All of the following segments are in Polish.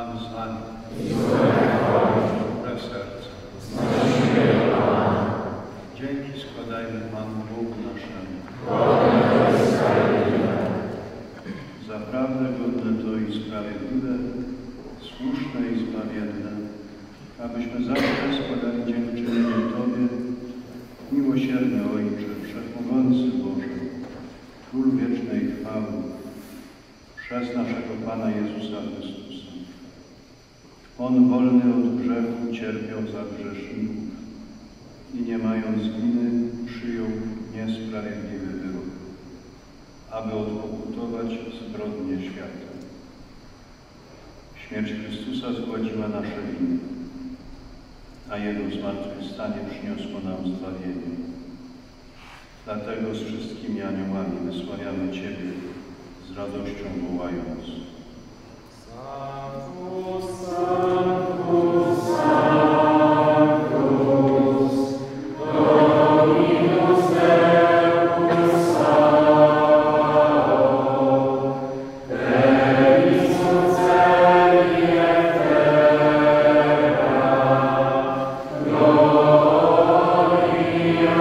Pan z wami. Dobre serce. Dzięki składajmy Panu Bogu naszemu. Zaprawdę godne to i sprawiedliwe, słuszne i zbawienne, abyśmy zawsze składali dziękczynienie Tobie, miłosierny Ojcze, Wszechmogący Boże, Król wiecznej chwały, przez naszego Pana Jezusa Chrystusa. On wolny od grzechu cierpiał za grzeszników i nie mając winy przyjął niesprawiedliwy wyrok, aby odpokutować zbrodnię świata. Śmierć Chrystusa zgładziła nasze winy, a Jego zmartwychwstanie przyniosło nam zbawienie. Dlatego z wszystkimi aniołami wysławiamy Ciebie, z radością wołając: Sanctus, Sanctus, Sanctus, Dominus Deus Sabaoth, Deus celi et terra, gloria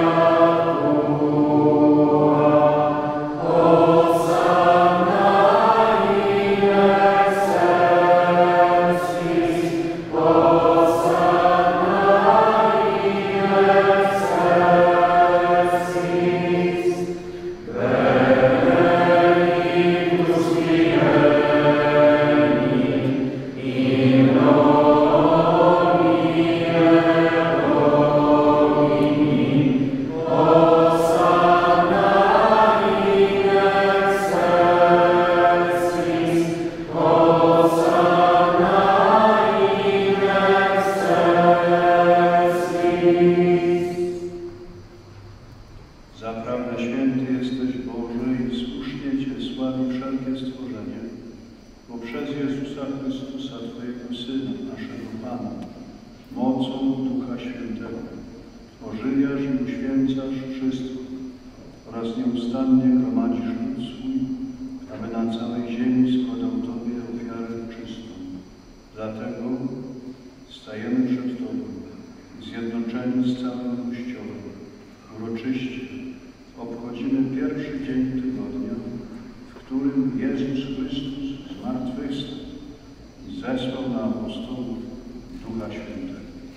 Zaprawdę święty jesteś Boże i słusznie Cię sławi wszelkie stworzenie, bo przez Jezusa Chrystusa, Twojego Syna, naszego Pana, mocą Ducha Świętego, ożywiasz i uświęcasz wszystko oraz nieustannie gromadzisz lud swój, aby na całej ziemi składał Tobie ofiarę czystą. Dlatego stajemy przed Tobą, zjednoczeni z całym Kościołem, uroczyście obchodzimy pierwszy dzień tygodnia, w którym Jezus Chrystus zmartwychwstał i zesłał na apostołów Ducha Świętego.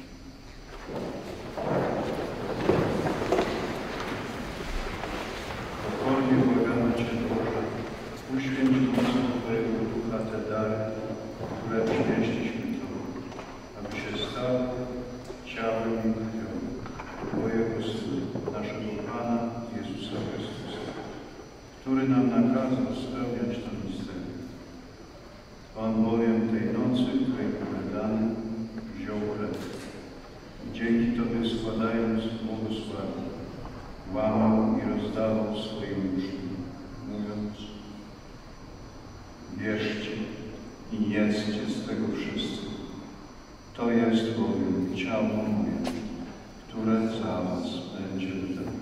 Pokornie błagamy Cię, Boże, uświęć mocą Twojego Ducha te dary, które przynieśliśmy Tobie, aby się stały ciałem i krwią Twojego Syna, naszego Pana Jezusa Chrystusa, który nam nakazał spełniać tę misterię. On bowiem tej nocy, której był wydany, wziął chleb i dzięki Tobie składając błogosławił, łamał i rozdawał swoim uczniom, mówiąc: bierzcie i jedzcie z tego wszyscy. To jest bowiem ciało moje, które za was będzie wydane.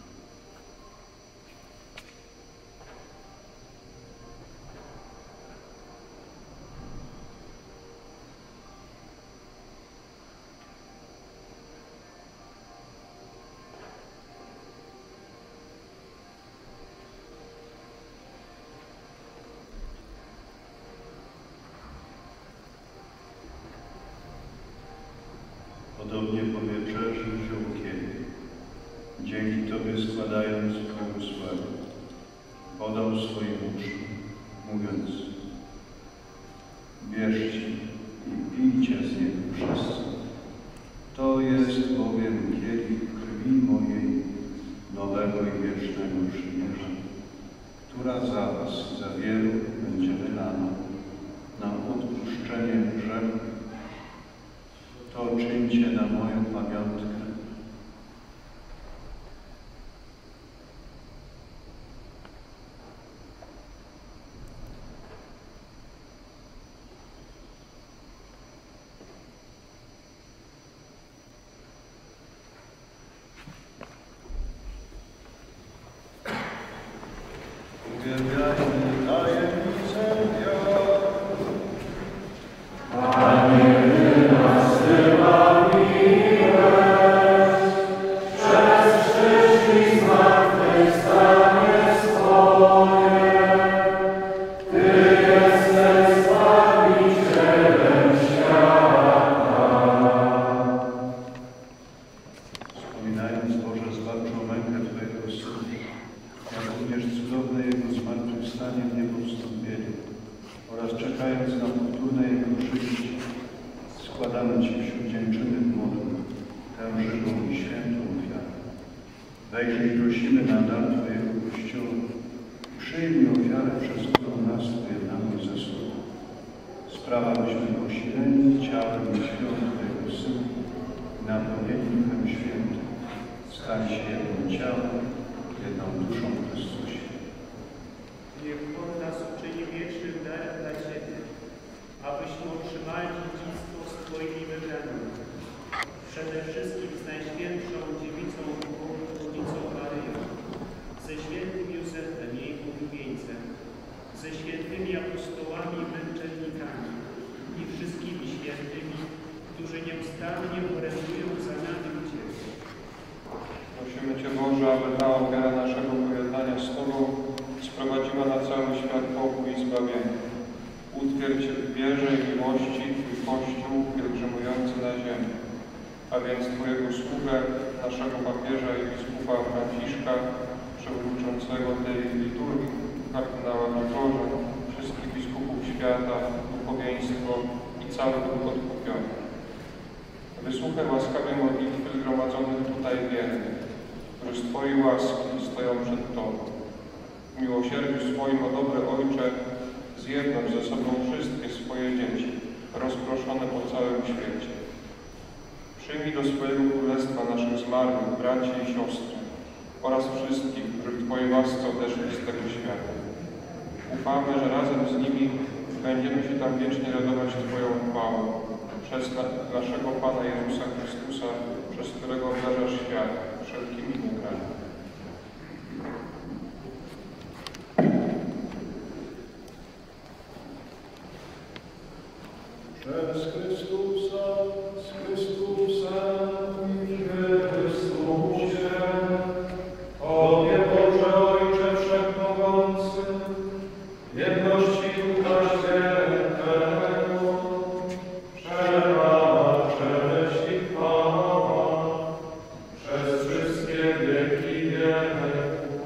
Podobnie po wieczerzy wziął kielich, dzięki Tobie składając błogosławił, podał swoim uczniom, mówiąc: bierzcie i pijcie z niego wszyscy. To jest bowiem kielich krwi mojej nowego i wiecznego przymierza, która za was i za wielu będzie wylana na odpuszczenie grzechów. To czyńcie na moją pamiątkę. Uwielbiajmy tajemnicę wiary. składamy Ci wśród dziękczynnych modlów tę żywą i świętą ofiarę. Wejrzyj, prosimy na dar Twojego Kościoła. Przyjmij ofiarę, przez którą nas pojednamy ze sobą. Sprawa, byśmy posileni ciałem i krwią Twojego Syna i napełnieni Duchem Świętym, stali się jednym ciałem, jedną duszą w Chrystusie. Niech On nas uczyni wiecznym darem dla Ciebie, abyśmy otrzymali dziedzictwo z Twoimi wybranymi. Przede wszystkim z Najświętszą Dziewicą Bożą, Rodzicą Maryją, ze świętym Józefem, jej ulubieńcem, ze świętymi apostołami i męczennikami i wszystkimi świętymi, którzy nieustannie orędują za nami u Ciebie. Prosimy Cię, Boże, aby ta ofiara naszego pojednania z Tobą sprowadziła na cały świat pokój i zbawienie. Utwierdź w wierze i miłości Twój Kościół pielgrzymujący na ziemi, a więc Twojego sługę, naszego papieża i biskupa Franciszka, przewodniczącego tej liturgii, kardynała Grzegorza, wszystkich biskupów świata, duchowieństwo i całych odkupionych. Wysłuchaj łaskawie modlitwy zgromadzonych tutaj wiernych, którzy z Twojej łaski stoją przed Tobą. W miłosierdziu swoim, o dobry Ojcze, zjednoć ze sobą wszystkie swoje dzieci, rozproszone po całym świecie. Przyjmij do swojego królestwa naszych zmarłych braci i siostry oraz wszystkich, którzy w Twojej łasce odeszli z tego świata. Ufamy, że razem z nimi będziemy się tam wiecznie radować Twoją chwałą przez naszego Pana Jezusa Chrystusa, przez którego obdarzasz świat wszelkimi dobrami. Przez Chrystusa, z Chrystusem i w Chrystusie, Tobie, Boże Ojcze Wszechmogący, jedności Ducha Świętego, wszelka cześć i chwała przez wszystkie wieki wieków.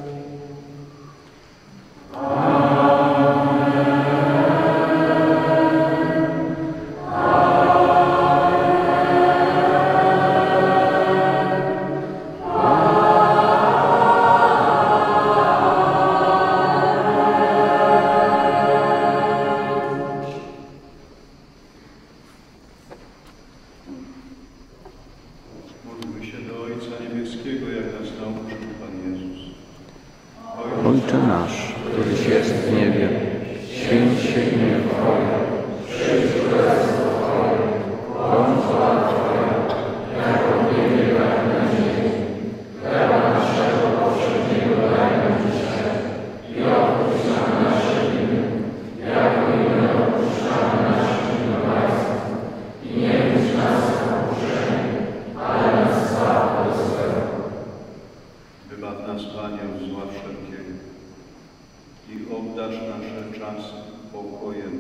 Módlmy się do Ojca Niebieskiego, jak nas nauczył Pan Jezus. Ojcze nasz, któryś jest w niebie, święć się imię Twoje, przyjdź królestwo Twoje, bądź wola Twoja, jako w niebie, tak na ziemi. Chleba naszego powszedniego daj nam dzisiaj i odpuść nam nasze winy, jako i my odpuszczamy naszym winowajcom. I nie wódź nas na pokuszenie, ale nas zbaw od złego. Wybaw nas, Panie, od zła wszelkiego i obdarz nasze czasy pokojem.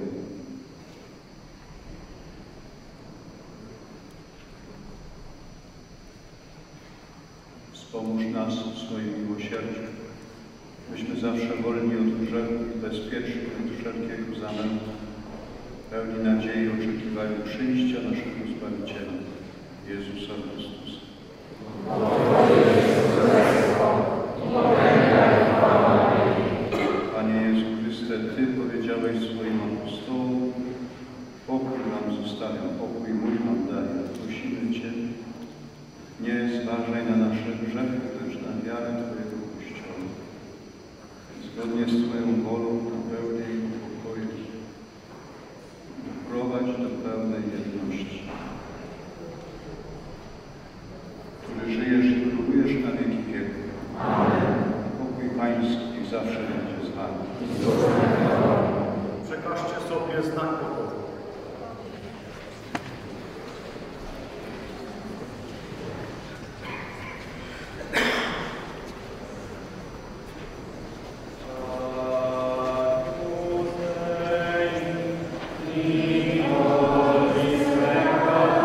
Wspomóż nas w swoim miłosierdziu, byśmy zawsze wolni od grzechu i bezpieczni od wszelkiego zamętu, pełni nadziei oczekiwali przyjścia naszego Zbawiciela, Jezusa Chrystusa. Panie Jezu Chryste, Ty powiedziałeś swoim apostołom: pokój wam zostawiam, pokój mój wam daję. Prosimy Cię, nie zważaj na nasze grzechy, lecz na wiarę Twojego Kościoła. Zgodnie z Twoją wolą napełnij go pokoju. Doprowadź do pełnej jedności. Który żyjesz i królujesz na wieki wieków. Amen. Pokój Pański zawsze będzie z Wami. Przekażcie sobie znak pokoju. Amen.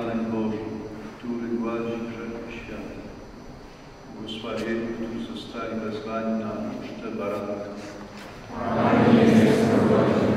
baranek Boży, który gładzi grzechy świata. Błogosławieni, którzy zostali wezwani na ucztę baranka. Amen.